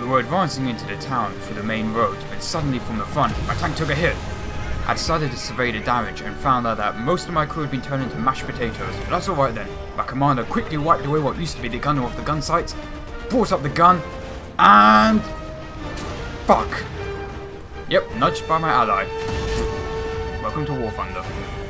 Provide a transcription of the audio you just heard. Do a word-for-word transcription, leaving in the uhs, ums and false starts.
were advancing into the town through the main road when suddenly from the front, my tank took a hit. I decided to survey the damage and found out that most of my crew had been turned into mashed potatoes, but that's alright then. My commander quickly wiped away what used to be the gunner off the gun sights, brought up the gun, and... fuck. Yep, nudged by my ally. Welcome to WarThunder.